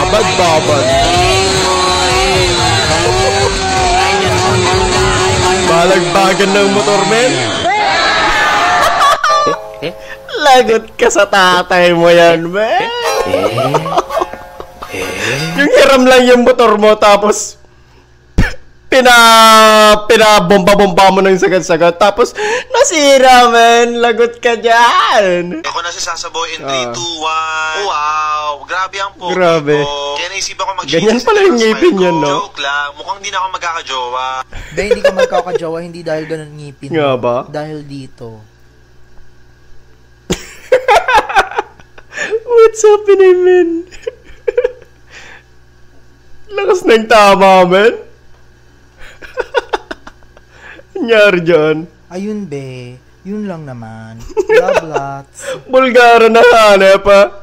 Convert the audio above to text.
babad. Balagbagan ng motor, men. Lagot ka sa tatay mo yan, men. Yung hiram lang yung motor mo, tapos pinabomba-bomba mo ng sagad-sagad, tapos nasira, men. Lagot ka dyan. Ako na si Sasaboy in 3, 2, 1. Wow, grabe ang pogi Grabe. ko. Kaya naisipan ko mag-shake. Ganyan pala yung ngipin yan, no? Joke lang, mukhang di na ako magkakajowa. Dahil hindi ka magkakajowa, hindi dahil ganun ngipin. Nga ba? Dahil dito. What's happening, men? Lakas ng tama, men. Nangyari dyan. Ayun be, yun lang naman. Love lots. Bulgara na hanep, ha?